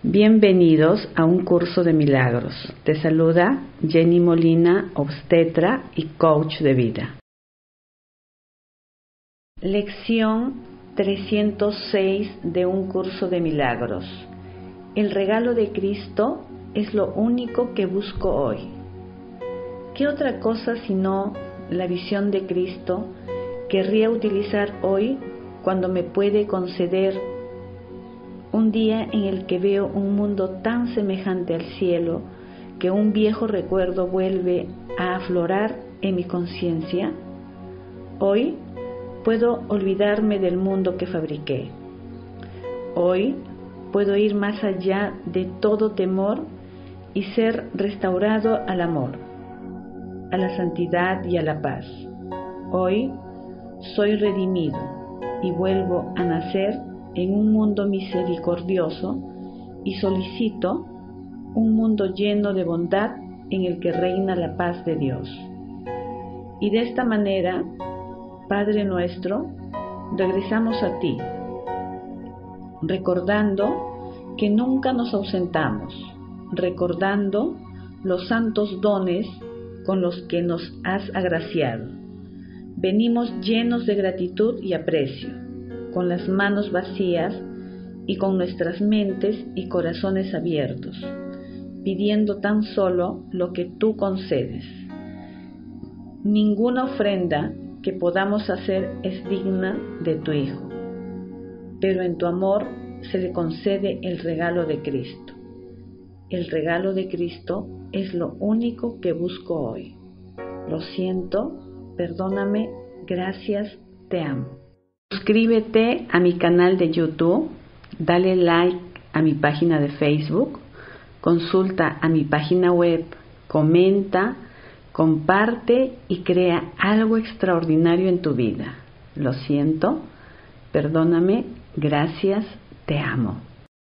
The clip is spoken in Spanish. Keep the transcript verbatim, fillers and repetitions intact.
Bienvenidos a un curso de milagros. Te saluda Jenny Molina, obstetra y coach de vida. Lección trescientos seis de un curso de milagros. El regalo de Cristo es lo único que busco hoy. ¿Qué otra cosa sino la visión de Cristo querría utilizar hoy cuando me puede conceder un día en el que veo un mundo tan semejante al cielo que un viejo recuerdo vuelve a aflorar en mi conciencia? Hoy puedo olvidarme del mundo que fabriqué. Hoy puedo ir más allá de todo temor y ser restaurado al amor, a la santidad y a la paz. Hoy soy redimido y vuelvo a nacer en un mundo misericordioso y solicito un mundo lleno de bondad en el que reina la paz de Dios. Y de esta manera, Padre nuestro, regresamos a ti, recordando que nunca nos ausentamos, recordando los santos dones con los que nos has agraciado. Venimos llenos de gratitud y aprecio, con las manos vacías y con nuestras mentes y corazones abiertos, pidiendo tan solo lo que tú concedes. Ninguna ofrenda que podamos hacer es digna de tu Hijo, pero en tu amor se le concede el regalo de Cristo. El regalo de Cristo es lo único que busco hoy. Lo siento, perdóname, gracias, te amo. Suscríbete a mi canal de YouTube, dale like a mi página de Facebook, consulta a mi página web, comenta, comparte y crea algo extraordinario en tu vida. Lo siento, perdóname, gracias, te amo.